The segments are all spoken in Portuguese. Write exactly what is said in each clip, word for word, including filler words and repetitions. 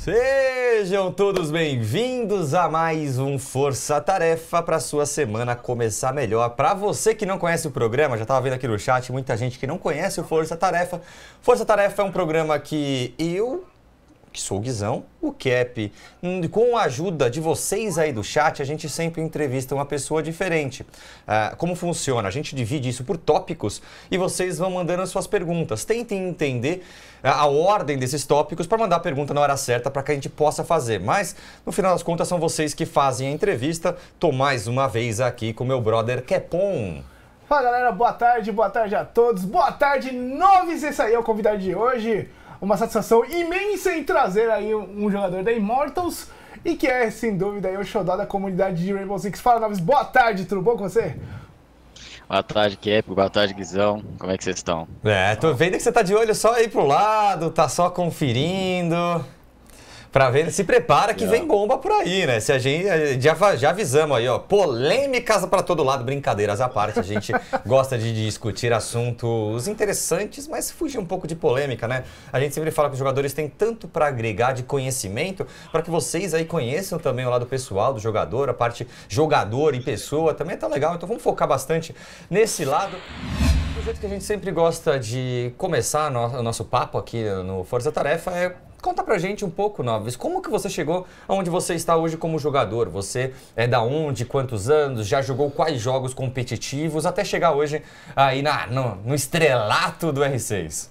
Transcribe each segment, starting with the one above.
Sejam todos bem-vindos a mais um Força Tarefa para sua semana começar melhor. Para você que não conhece o programa, já estava vendo aqui no chat muita gente que não conhece o Força Tarefa. Força Tarefa é um programa que eu, que sou o Guizão, o Cap, com a ajuda de vocês aí do chat, a gente sempre entrevista uma pessoa diferente. Ah, como funciona? A gente divide isso por tópicos e vocês vão mandando as suas perguntas. Tentem entender a ordem desses tópicos para mandar a pergunta na hora certa para que a gente possa fazer. Mas, no final das contas, são vocês que fazem a entrevista. Tô mais uma vez aqui com meu brother Kepon. Fala galera, boa tarde, boa tarde a todos. Boa tarde, Noves, esse aí é o convidado de hoje. Uma satisfação imensa em trazer aí um jogador da Immortals e que é, sem dúvida, aí o xodó da comunidade de Rainbow Six. Fala, Noves, boa tarde, tudo bom com você? Boa tarde, Cap. Boa tarde, Guizão. Como é que vocês estão? É, tô vendo que você tá de olho só aí pro lado, tá só conferindo. Pra ver, se prepara que vem bomba por aí, né? Se a gente já, já avisamos aí, ó, polêmicas pra todo lado, brincadeiras à parte, a gente gosta de discutir assuntos interessantes, mas fugir um pouco de polêmica, né? A gente sempre fala que os jogadores têm tanto pra agregar de conhecimento, para que vocês aí conheçam também o lado pessoal do jogador, a parte jogador e pessoa, também tá legal, então vamos focar bastante nesse lado. Do jeito que a gente sempre gosta de começar o nosso papo aqui no Força Tarefa é conta pra gente um pouco, Noves, como que você chegou aonde você está hoje como jogador? Você é da onde, quantos anos, já jogou quais jogos competitivos, até chegar hoje aí na, no, no estrelato do R seis?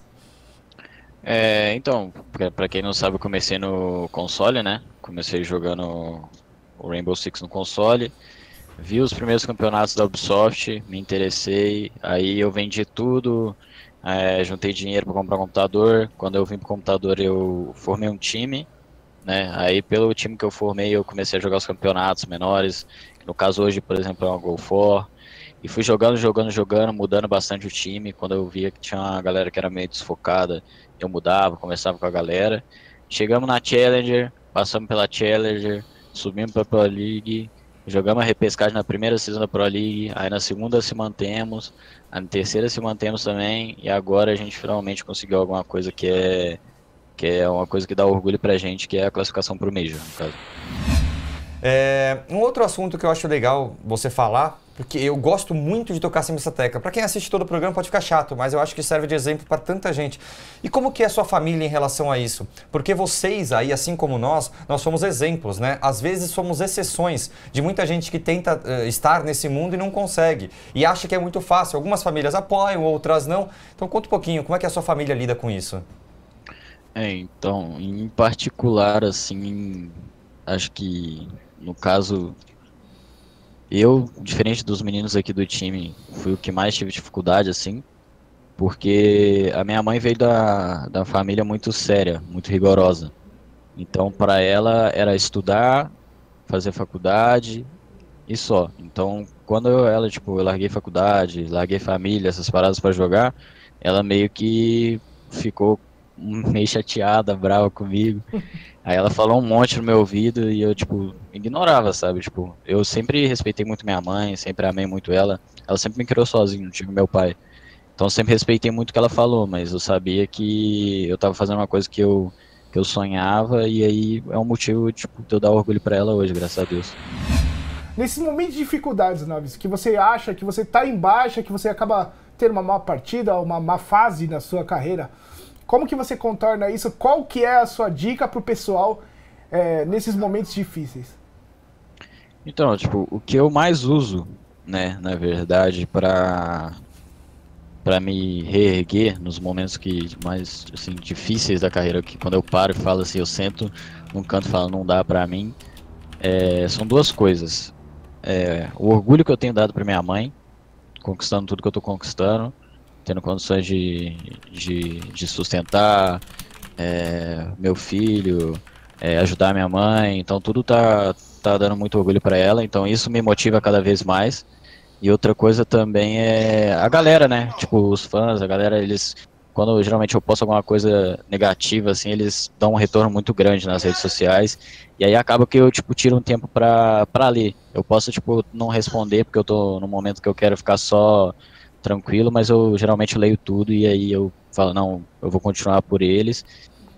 É, então, pra, pra quem não sabe, eu comecei no console, né? Comecei jogando o Rainbow Six no console, vi os primeiros campeonatos da Ubisoft, me interessei, aí eu vendi tudo. É, juntei dinheiro para comprar um computador. Quando eu vim pro computador eu formei um time, né? Aí pelo time que eu formei eu comecei a jogar os campeonatos menores, que no caso hoje, por exemplo, é uma Go quatro. E fui jogando, jogando, jogando, mudando bastante o time. Quando eu via que tinha uma galera que era meio desfocada, eu mudava, conversava com a galera. Chegamos na Challenger, passamos pela Challenger, subimos pra Pro League, jogamos a repescagem na primeira season da Pro League, aí na segunda se mantemos, na terceira se mantemos também, e agora a gente finalmente conseguiu alguma coisa que é, que é uma coisa que dá orgulho pra gente, que é a classificação pro Major, no caso. É, um outro assunto que eu acho legal você falar, porque eu gosto muito de tocar sempre essa tecla. Para quem assiste todo o programa pode ficar chato, mas eu acho que serve de exemplo para tanta gente. E como que é a sua família em relação a isso? Porque vocês aí, assim como nós, nós somos exemplos, né? Às vezes somos exceções de muita gente que tenta uh, estar nesse mundo e não consegue. E acha que é muito fácil. Algumas famílias apoiam, outras não. Então conta um pouquinho, como é que a sua família lida com isso? É, então, em particular, assim, acho que no caso, eu, diferente dos meninos aqui do time, fui o que mais tive dificuldade, assim, porque a minha mãe veio da, da família muito séria, muito rigorosa. Então, para ela, era estudar, fazer faculdade e só. Então, quando eu, ela, tipo, eu larguei faculdade, larguei família, essas paradas para jogar, ela meio que ficou meio chateada, brava comigo. Aí ela falou um monte no meu ouvido e eu, tipo, ignorava, sabe? Tipo, eu sempre respeitei muito minha mãe, sempre amei muito ela. Ela sempre me criou sozinho, não tive meu pai. Então eu sempre respeitei muito o que ela falou, mas eu sabia que eu tava fazendo uma coisa que eu, que eu sonhava e aí é um motivo, tipo, de eu dar orgulho pra ela hoje, graças a Deus. Nesses momentos de dificuldades, Noves, que você acha que você tá em baixa, que você acaba tendo uma má partida, uma má fase na sua carreira, como que você contorna isso? Qual que é a sua dica pro pessoal é, nesses momentos difíceis? Então, tipo, o que eu mais uso, né, na verdade, pra, pra me reerguer nos momentos que mais, assim, difíceis da carreira, que quando eu paro e falo assim, eu sento num canto e falo, não dá pra mim, é, são duas coisas. É, o orgulho que eu tenho dado pra minha mãe, conquistando tudo que eu tô conquistando, tendo condições de, de, de sustentar é, meu filho, é, ajudar minha mãe, então tudo tá, tá dando muito orgulho para ela, então isso me motiva cada vez mais. E outra coisa também é a galera, né, tipo os fãs, a galera, eles, quando geralmente eu posto alguma coisa negativa, assim, eles dão um retorno muito grande nas redes sociais, e aí acaba que eu, tipo, tiro um tempo pra, pra ler. Eu posso, tipo, não responder, porque eu tô no momento que eu quero ficar só tranquilo, mas eu geralmente leio tudo e aí eu falo, não, eu vou continuar por eles.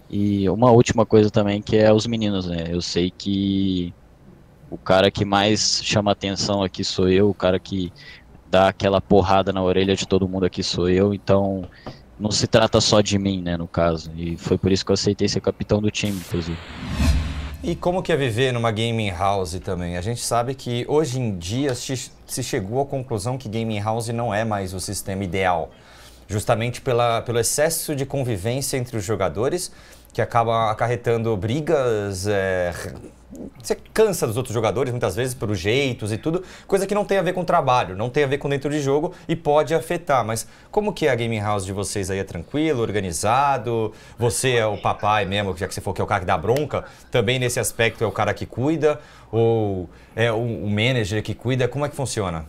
E uma última coisa também que é os meninos, né? Eu sei que o cara que mais chama atenção aqui sou eu, o cara que dá aquela porrada na orelha de todo mundo aqui sou eu, então não se trata só de mim, né, no caso. E foi por isso que eu aceitei ser capitão do time, inclusive. E como que é viver numa gaming house também? A gente sabe que hoje em dia se chegou à conclusão que gaming house não é mais o sistema ideal, justamente pela, pelo excesso de convivência entre os jogadores, que acaba acarretando brigas, é, você cansa dos outros jogadores muitas vezes pelos jeitos e tudo, coisa que não tem a ver com trabalho, não tem a ver com dentro de jogo e pode afetar. Mas como que é a gaming house de vocês aí? É tranquilo, organizado? Você é o papai mesmo, já que você falou que é o cara que dá bronca, também nesse aspecto é o cara que cuida? Ou é o, o manager que cuida? Como é que funciona?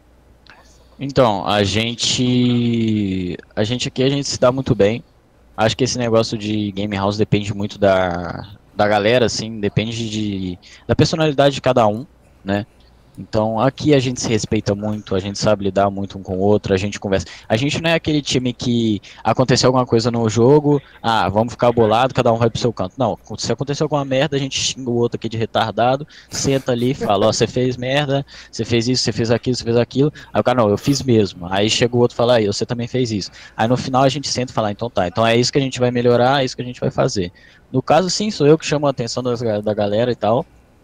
Então, a gente, a gente aqui a gente se dá muito bem. Acho que esse negócio de game house depende muito da, da galera, assim, depende de, da personalidade de cada um, né? Então, aqui a gente se respeita muito, a gente sabe lidar muito um com o outro, a gente conversa. A gente não é aquele time que aconteceu alguma coisa no jogo, ah, vamos ficar bolado, cada um vai pro seu canto. Não, se aconteceu alguma merda, a gente xinga o outro aqui de retardado, senta ali e fala, ó, você fez merda, você fez isso, você fez aquilo, você fez aquilo. Aí o cara, não, eu fiz mesmo. Aí chega o outro e fala, aí, você também fez isso. Aí no final a gente senta e fala, então tá, então é isso que a gente vai melhorar, é isso que a gente vai fazer. No caso, sim, sou eu que chamo a atenção da, da galera e tal.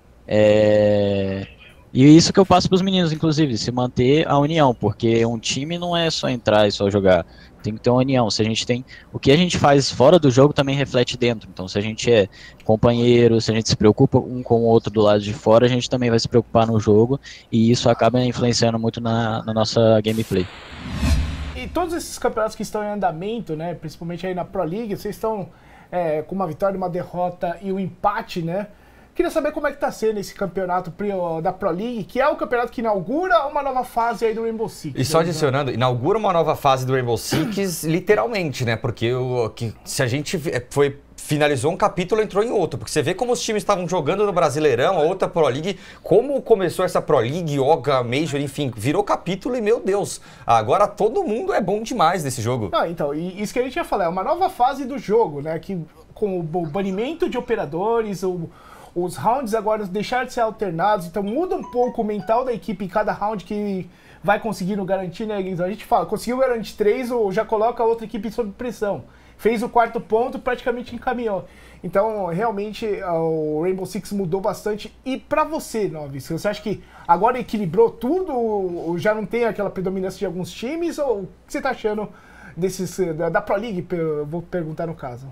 É... E isso que eu passo para os meninos, inclusive, se manter a união, porque um time não é só entrar e só jogar, tem que ter uma união. Se a gente tem, o que a gente faz fora do jogo também reflete dentro. Então, se a gente é companheiro, se a gente se preocupa um com o outro do lado de fora, a gente também vai se preocupar no jogo e isso acaba influenciando muito na, na nossa gameplay. E todos esses campeonatos que estão em andamento, né, principalmente aí na Pro League, vocês estão é, com uma vitória, uma derrota e um empate, né? Queria saber como é que tá sendo esse campeonato da Pro League, que é o campeonato que inaugura uma nova fase aí do Rainbow Six. E só adicionando, inaugura uma nova fase do Rainbow Six, literalmente, né? Porque o, que, se a gente foi, finalizou um capítulo, entrou em outro. Porque você vê como os times estavam jogando no Brasileirão, a outra Pro League, como começou essa Pro League, Yoga, Major, enfim, virou capítulo e, meu Deus, agora todo mundo é bom demais nesse jogo. Não, então, isso que a gente ia falar, é uma nova fase do jogo, né? Que com o banimento de operadores, o... Os rounds agora deixaram de ser alternados, então muda um pouco o mental da equipe em cada round que vai conseguindo garantir, né, Guinzão? A gente fala, conseguiu garantir três, ou já coloca a outra equipe sob pressão. Fez o quarto ponto, praticamente encaminhou. Então, realmente, o Rainbow Six mudou bastante. E pra você, Novis, você acha que agora equilibrou tudo, ou já não tem aquela predominância de alguns times, ou o que você tá achando desses, da, da Pro League, eu vou perguntar no caso?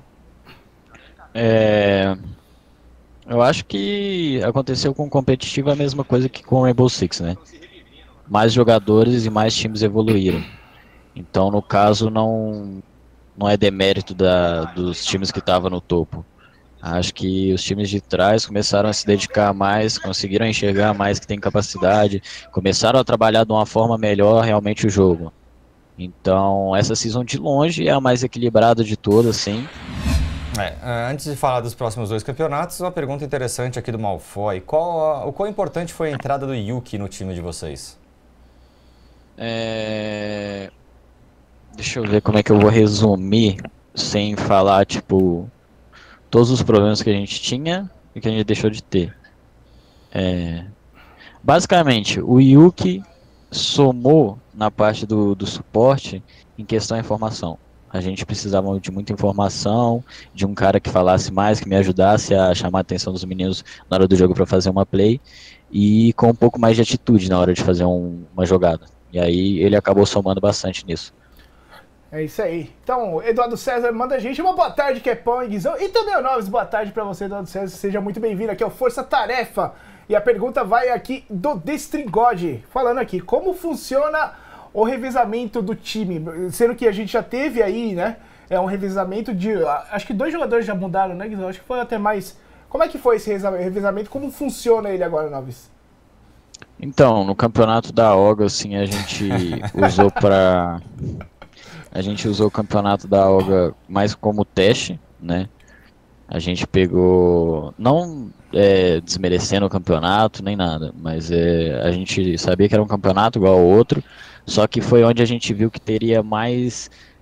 É... Eu acho que aconteceu com o competitivo a mesma coisa que com o Rainbow Six, né? Mais jogadores e mais times evoluíram. Então, no caso, não, não é demérito da, dos times que estavam no topo. Acho que os times de trás começaram a se dedicar mais, conseguiram enxergar mais que tem capacidade, começaram a trabalhar de uma forma melhor realmente o jogo. Então, essa season de longe é a mais equilibrada de todas, sim. É, antes de falar dos próximos dois campeonatos, uma pergunta interessante aqui do Malfoy. Qual, o quão importante foi a entrada do Yuki no time de vocês? É... Deixa eu ver como é que eu vou resumir sem falar, tipo, todos os problemas que a gente tinha e que a gente deixou de ter. É... Basicamente, o Yuki somou na parte do, do suporte em questão de informação. A gente precisava de muita informação, de um cara que falasse mais, que me ajudasse a chamar a atenção dos meninos na hora do jogo para fazer uma play, e com um pouco mais de atitude na hora de fazer um, uma jogada. E aí ele acabou somando bastante nisso. É isso aí. Então, Eduardo César manda a gente uma boa tarde, Kepão e Guizão. E também o Noves, boa tarde para você, Eduardo César. Seja muito bem-vindo aqui ao Força Tarefa. E a pergunta vai aqui do Destringode, falando aqui, como funciona o revezamento do time, sendo que a gente já teve aí, né, é um revezamento de, acho que dois jogadores já mudaram, né, Guizão? Acho que foi até mais. Como é que foi esse revezamento? Como funciona ele agora, Noves? Então, no campeonato da O G A, assim, a gente usou para a gente usou o campeonato da O G A mais como teste, né? A gente pegou, não é, desmerecendo o campeonato nem nada, mas é, a gente sabia que era um campeonato igual ao outro. Só que foi onde a gente viu que teria mais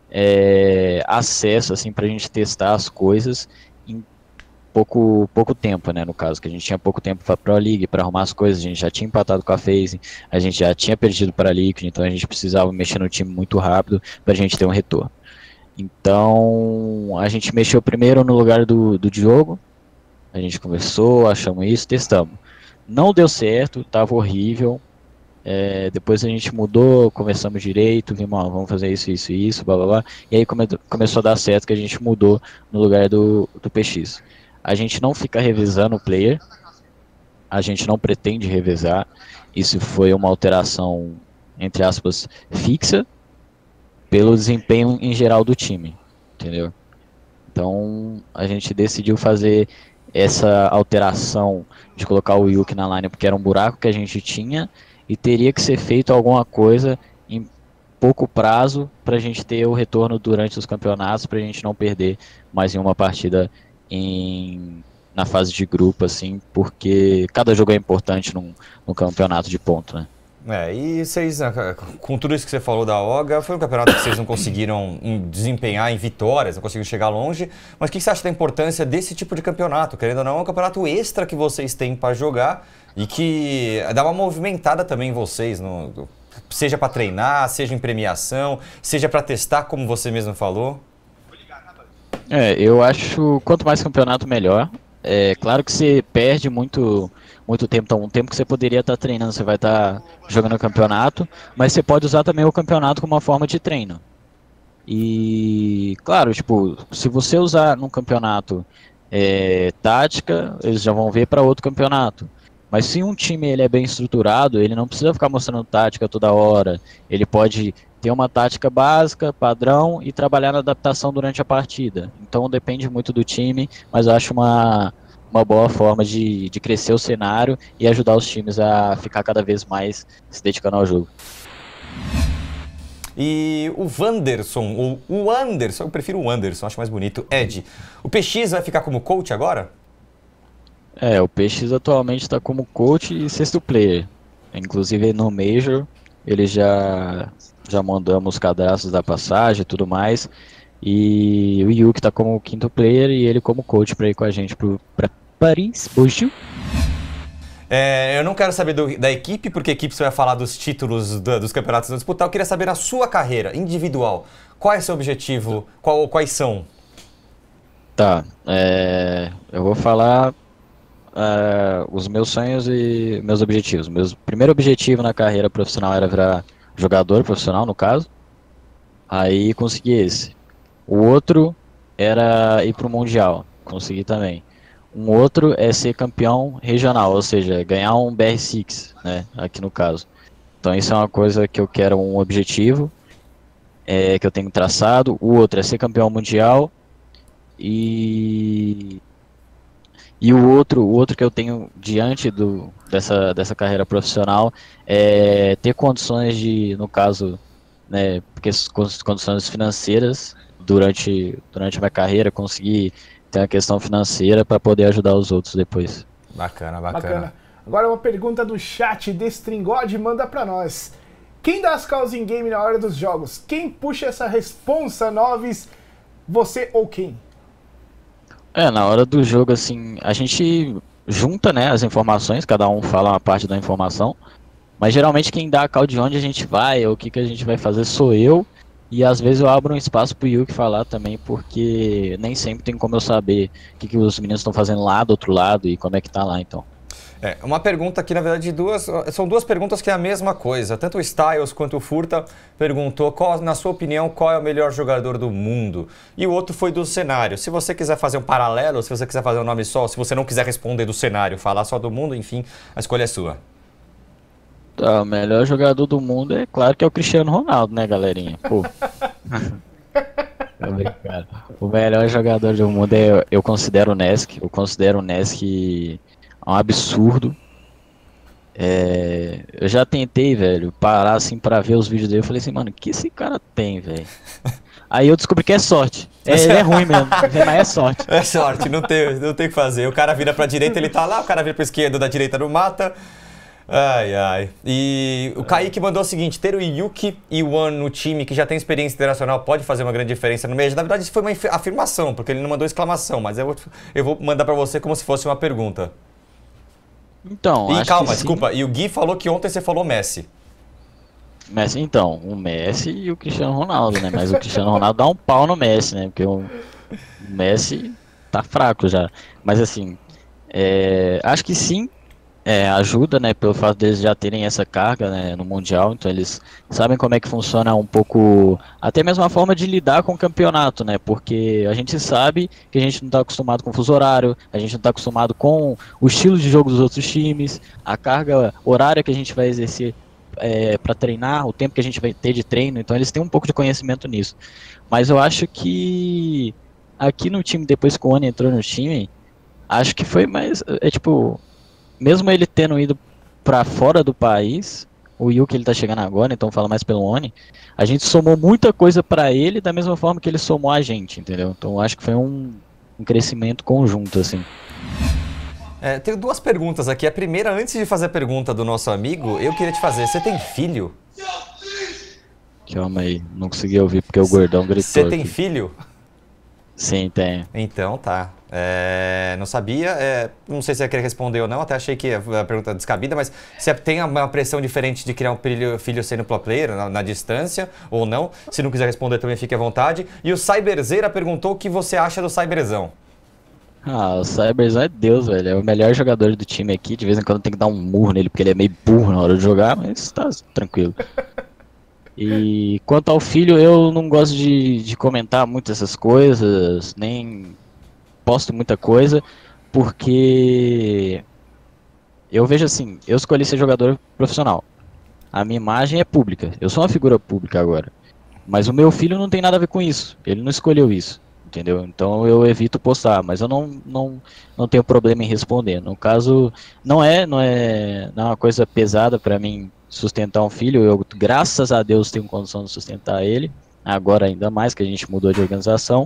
é, acesso assim, para a gente testar as coisas em pouco, pouco tempo, né, no caso, que a gente tinha pouco tempo para a Pro League, para arrumar as coisas, a gente já tinha empatado com a FaZe, a gente já tinha perdido para a Liquid, então a gente precisava mexer no time muito rápido para a gente ter um retorno. Então, a gente mexeu primeiro no lugar do, do Diogo, a gente conversou, achamos isso, testamos. Não deu certo, estava horrível, é, depois a gente mudou, conversamos direito, vimos, ó, vamos fazer isso, isso e isso, blá blá blá, e aí come, começou a dar certo que a gente mudou no lugar do, do P X. A gente não fica revezando o player, a gente não pretende revezar, isso foi uma alteração, entre aspas, fixa, pelo desempenho em geral do time, entendeu? Então a gente decidiu fazer essa alteração de colocar o Yuki na line porque era um buraco que a gente tinha e teria que ser feito alguma coisa em pouco prazo para a gente ter o retorno durante os campeonatos, para a gente não perder mais em uma partida em, na fase de grupo, assim, porque cada jogo é importante num, num campeonato de ponto, né? É, e vocês, com tudo isso que você falou da O G A, foi um campeonato que vocês não conseguiram desempenhar em vitórias, não conseguiram chegar longe, mas o que você acha da importância desse tipo de campeonato? Querendo ou não, é um campeonato extra que vocês têm para jogar e que dá uma movimentada também em vocês, no, seja para treinar, seja em premiação, seja para testar, como você mesmo falou. É, eu acho quanto mais campeonato, melhor. É claro que você perde muito, muito tempo, então um tempo que você poderia estar treinando, você vai estar jogando o campeonato, mas você pode usar também o campeonato como uma forma de treino. E claro, tipo, se você usar num campeonato é, tática, eles já vão ver para outro campeonato. Mas se um time ele é bem estruturado, ele não precisa ficar mostrando tática toda hora. Ele pode ter uma tática básica, padrão, e trabalhar na adaptação durante a partida. Então depende muito do time, mas eu acho uma, uma boa forma de, de crescer o cenário e ajudar os times a ficar cada vez mais se dedicando ao jogo. E o Wanderson, ou o Anderson, eu prefiro o Anderson, acho mais bonito. Ed, o P X vai ficar como coach agora? É, o P X atualmente está como coach e sexto player. Inclusive no Major, ele já, já mandamos os cadastros da passagem e tudo mais. E o Yuki está como quinto player e ele como coach para ir com a gente para Paris, hoje. É, eu não quero saber do, da equipe, porque a equipe você vai falar dos títulos do, dos campeonatos a disputar. Eu queria saber na sua carreira individual, qual é o seu objetivo, qual, quais são? Tá, é, eu vou falar uh, os meus sonhos e meus objetivos. Meu primeiro objetivo na carreira profissional era virar jogador profissional, no caso. Aí consegui esse. O outro era ir para o Mundial, consegui também. Um outro é ser campeão regional, ou seja, ganhar um B R seis, né, aqui no caso. Então isso é uma coisa que eu quero, um objetivo, é, que eu tenho traçado. O outro é ser campeão mundial. E, e o, outro, o outro que eu tenho diante do, dessa, dessa carreira profissional é ter condições de, no caso, né, porque condições financeiras durante, durante a minha carreira, conseguir ter uma questão financeira para poder ajudar os outros depois. Bacana, bacana, bacana. Agora uma pergunta do chat, Destringod manda para nós. Quem dá as calls em game na hora dos jogos? Quem puxa essa responsa, Noves? Você ou quem? É, na hora do jogo, assim, a gente junta, né, as informações, cada um fala uma parte da informação, mas geralmente quem dá a call de onde a gente vai, ou o que, que a gente vai fazer sou eu, e às vezes eu abro um espaço pro Yuki falar também, porque nem sempre tem como eu saber o que, que os meninos estão fazendo lá do outro lado e como é que tá lá, então. É, uma pergunta aqui, na verdade, duas, são duas perguntas que é a mesma coisa. Tanto o Styles quanto o Furta perguntou, qual, na sua opinião, qual é o melhor jogador do mundo? E o outro foi do cenário. Se você quiser fazer um paralelo, se você quiser fazer um nome só, se você não quiser responder do cenário, falar só do mundo, enfim, a escolha é sua. Tá, o melhor jogador do mundo é claro que é o Cristiano Ronaldo, né, galerinha? Pô. O melhor jogador do mundo é, eu considero o Nesk, eu considero o Nesk um absurdo. É, eu já tentei, velho, parar assim pra ver os vídeos dele. Eu falei assim, mano, o que esse cara tem, velho? Aí eu descobri que é sorte. É, ele é ruim mesmo, mas é sorte. É sorte, não tem, não tem o que fazer. O cara vira pra direita, ele tá lá, o cara vira pra esquerda, da direita não mata. Ai, ai. E o Kaique mandou o seguinte, ter o Yuki e o One no time que já tem experiência internacional pode fazer uma grande diferença no mês? Na verdade, isso foi uma afirmação, porque ele não mandou exclamação, mas eu vou, eu vou mandar pra você como se fosse uma pergunta. Então, E acho calma, que desculpa, sim. e o Gui falou que ontem você falou Messi. Messi, então, o Messi e o Cristiano Ronaldo, né? Mas o Cristiano Ronaldo dá um pau no Messi, né? Porque o Messi tá fraco já. Mas assim, é, acho que sim, é, ajuda, né? Pelo fato deles já terem essa carga, né, no Mundial. Então eles sabem como é que funciona um pouco, até mesmo a forma de lidar com o campeonato, né? Porque a gente sabe que a gente não tá acostumado com o fuso horário, a gente não tá acostumado com o estilo de jogo dos outros times, a carga horária que a gente vai exercer é, para treinar, o tempo que a gente vai ter de treino, então eles têm um pouco de conhecimento nisso. Mas eu acho que aqui no time, depois que o Oni entrou no time, acho que foi mais, é tipo, mesmo ele tendo ido para fora do país, o Yuki ele tá chegando agora, então fala mais pelo Oni, a gente somou muita coisa para ele da mesma forma que ele somou a gente, entendeu? Então acho que foi um, um crescimento conjunto, assim. É, tenho duas perguntas aqui. A primeira, antes de fazer a pergunta do nosso amigo, eu queria te fazer, você tem filho? Calma aí, não consegui ouvir porque o gordão gritou. Você tem aqui. filho? Sim, tem. Então tá. É, não sabia, é, não sei se você queria responder ou não, até achei que a pergunta descabida, mas você tem uma pressão diferente de criar um filho, filho sendo pro player na, na distância ou não? Se não quiser responder também fique à vontade. E o Cyberzeira perguntou o que você acha do Cyberzão. Ah, o Cyberzão é Deus, velho. É o melhor jogador do time aqui. De vez em quando tem que dar um murro nele, porque ele é meio burro na hora de jogar, mas tá tranquilo. E quanto ao filho, eu não gosto de, de comentar muito essas coisas, nem posto muita coisa, porque eu vejo assim, eu escolhi ser jogador profissional. A minha imagem é pública, eu sou uma figura pública agora. Mas o meu filho não tem nada a ver com isso, ele não escolheu isso. Entendeu? Então eu evito postar, mas eu não, não, não tenho problema em responder. No caso, não é, não é, não é uma coisa pesada para mim sustentar um filho. Eu, graças a Deus, tenho condição de sustentar ele. Agora ainda mais que a gente mudou de organização.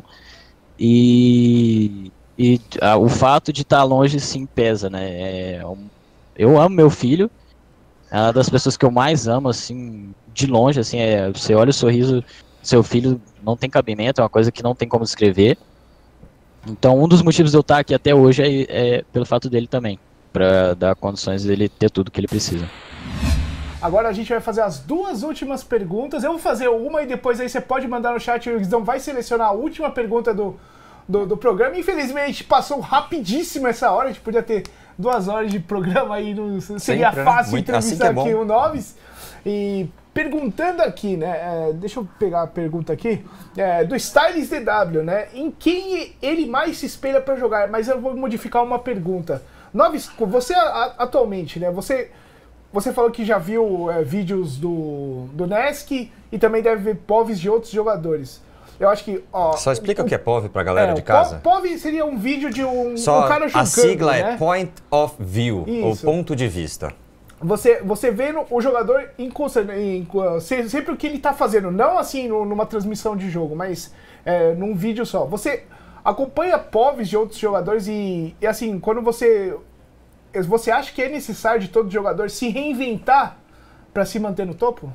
E, e a, o fato de estar longe sim pesa, né? É, um, eu amo meu filho. É uma das pessoas que eu mais amo, assim, de longe, assim, é, você olha o sorriso seu filho, não tem cabimento, é uma coisa que não tem como escrever. Então, um dos motivos de eu estar aqui até hoje é, é pelo fato dele também, para dar condições dele ter tudo que ele precisa. Agora a gente vai fazer as duas últimas perguntas. Eu vou fazer uma e depois aí você pode mandar no chat, o Guizão vai selecionar a última pergunta do, do, do programa. Infelizmente, passou rapidíssimo essa hora, a gente podia ter duas horas de programa aí, no, seria Sempre, fácil né? entrevistar assim que é aqui bom. o Noves. E perguntando aqui, né, é, deixa eu pegar a pergunta aqui, é, do Styles D W, né, em quem ele mais se espelha para jogar, mas eu vou modificar uma pergunta. Noves, você a, atualmente, né, você, você falou que já viu é, vídeos do, do Nesk e também deve ver P O Vs de outros jogadores. Eu acho que, ó... Só explica o, o que é P O V pra galera é, de casa. P O V seria um vídeo de um, Só um cara jogando, a sigla né? é Point of View, Isso. ou ponto de vista. Você, você vê o jogador em, em, em, sempre o que ele está fazendo, não assim numa transmissão de jogo, mas é, num vídeo só. Você acompanha P O Vs de outros jogadores e, e assim, quando você... Você acha que é necessário de todo jogador se reinventar para se manter no topo?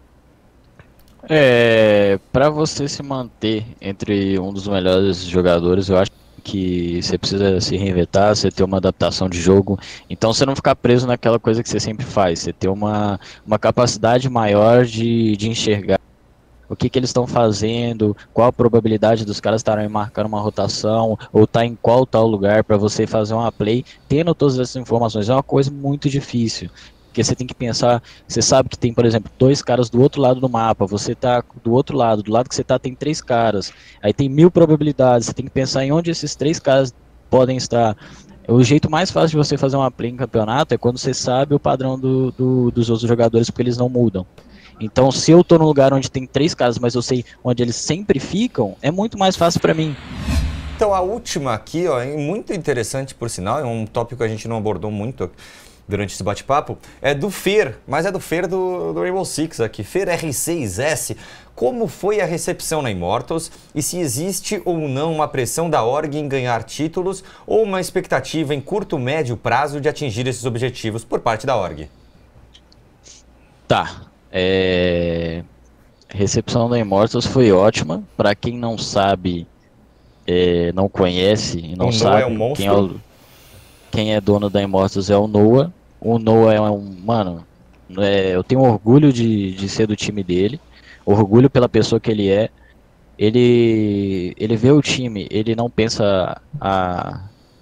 É, para você se manter entre um dos melhores jogadores, eu acho que você precisa se reinventar, você ter uma adaptação de jogo, então você não ficar preso naquela coisa que você sempre faz, você ter uma, uma capacidade maior de, de enxergar o que, que eles estão fazendo, qual a probabilidade dos caras estarem marcando uma rotação, ou estar tá em qual tal lugar para você fazer uma play, tendo todas essas informações, é uma coisa muito difícil. Porque você tem que pensar, você sabe que tem, por exemplo, dois caras do outro lado do mapa, você tá do outro lado, do lado que você tá tem três caras, aí tem mil probabilidades, você tem que pensar em onde esses três caras podem estar. O jeito mais fácil de você fazer uma play em campeonato é quando você sabe o padrão do, do, dos outros jogadores, porque eles não mudam. Então, se eu tô num lugar onde tem três caras, mas eu sei onde eles sempre ficam, é muito mais fácil para mim. Então, a última aqui, ó, é muito interessante, por sinal, é um tópico que a gente não abordou muito durante esse bate-papo, é do Fer, mas é do Fer do, do Rainbow Six aqui, Fer R seis S. Como foi a recepção na Immortals e se existe ou não uma pressão da org em ganhar títulos ou uma expectativa em curto, médio prazo de atingir esses objetivos por parte da org? Tá. É... A recepção da Immortals foi ótima. Pra quem não sabe, é, não conhece e não O Noah sabe é um monstro. quem é, o... quem é dono da Immortals é o Noah. O Noah é um... Mano, é... eu tenho orgulho de, de ser do time dele. Orgulho pela pessoa que ele é. Ele, ele vê o time, ele não pensa a,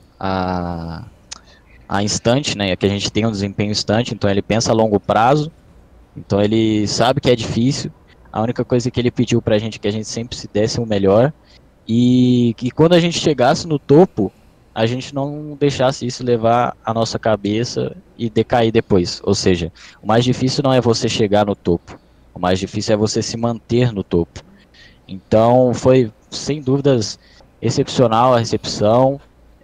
a, a instante, né? Que a gente tem um desempenho instante, então ele pensa a longo prazo. Então ele sabe que é difícil. A única coisa que ele pediu pra gente é que a gente sempre se desse o melhor. E que quando a gente chegasse no topo, a gente não deixasse isso levar a nossa cabeça e decair depois. Ou seja, o mais difícil não é você chegar no topo. O mais difícil é você se manter no topo. Então foi, sem dúvidas, excepcional a recepção.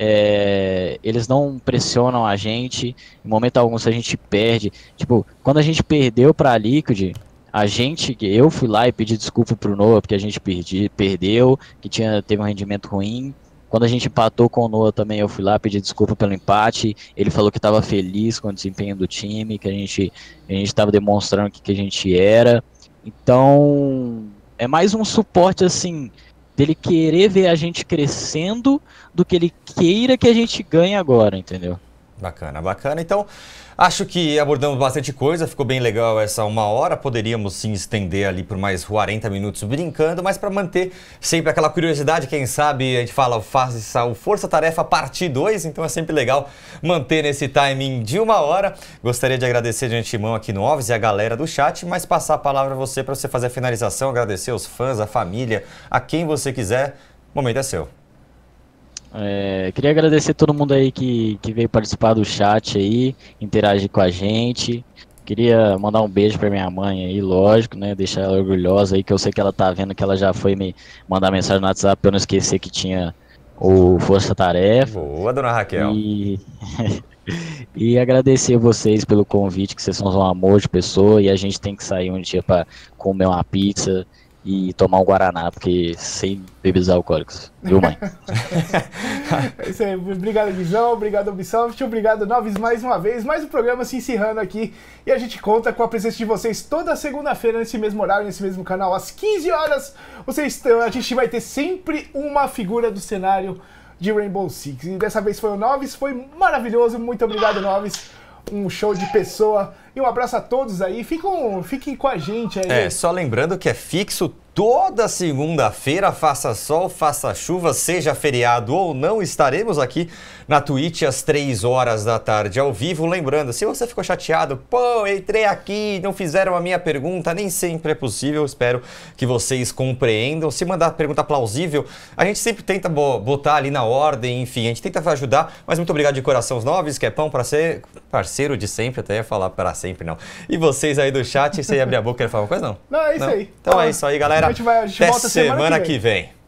É, eles não pressionam a gente. Em momento algum, se a gente perde. Tipo, quando a gente perdeu para a Liquid, a gente, eu fui lá e pedi desculpa pro Noah porque a gente perdi, perdeu, que tinha, teve um rendimento ruim. Quando a gente empatou com o Noah também, eu fui lá pedir desculpa pelo empate. Ele falou que estava feliz com o desempenho do time, que a gente a gente estava demonstrando o que, que a gente era. Então, é mais um suporte assim dele querer ver a gente crescendo do que ele queira que a gente ganhe agora, entendeu? Bacana, bacana. Então, acho que abordamos bastante coisa, ficou bem legal essa uma hora, poderíamos sim estender ali por mais quarenta minutos brincando, mas para manter sempre aquela curiosidade, quem sabe a gente fala, faça o Força Tarefa parte dois, então é sempre legal manter nesse timing de uma hora. Gostaria de agradecer de antemão aqui no Ovis e a galera do chat, mas passar a palavra a você para você fazer a finalização, agradecer os fãs, a família, a quem você quiser, o momento é seu. É, queria agradecer todo mundo aí que, que veio participar do chat aí, interagir com a gente. Queria mandar um beijo pra minha mãe aí, lógico, né? Deixar ela orgulhosa aí, que eu sei que ela tá vendo que ela já foi me mandar mensagem no WhatsApp pra eu não esquecer que tinha o Força Tarefa. Boa, dona Raquel. E, e agradecer vocês pelo convite, que vocês são um amor de pessoa e a gente tem que sair um dia pra comer uma pizza e tomar um Guaraná, porque sem bebidas alcoólicas, viu, mãe? É isso aí, obrigado, Guizão, obrigado, Ubisoft, obrigado, Noves, mais uma vez, mais um programa se encerrando aqui, e a gente conta com a presença de vocês toda segunda-feira, nesse mesmo horário, nesse mesmo canal, às quinze horas, vocês, a gente vai ter sempre uma figura do cenário de Rainbow Six, e dessa vez foi o Noves, foi maravilhoso, muito obrigado, Noves, um show de pessoa. E um abraço a todos aí. Fiquem, fiquem com a gente aí. É, só lembrando que é fixo toda segunda-feira, faça sol, faça chuva, seja feriado ou não, estaremos aqui na Twitch às três horas da tarde ao vivo. Lembrando, se você ficou chateado, pô, entrei aqui, não fizeram a minha pergunta, nem sempre é possível, espero que vocês compreendam. Se mandar pergunta plausível, a gente sempre tenta botar ali na ordem, enfim, a gente tenta ajudar, mas muito obrigado de coração os Noves, que é pão para ser parceiro de sempre, até ia falar para sempre não. E vocês aí do chat, você ia abrir a boca e falar uma coisa, não? Não, é isso não? aí. Então ah, é isso aí, galera. A gente vai, a gente Até volta semana, semana que vem. que vem.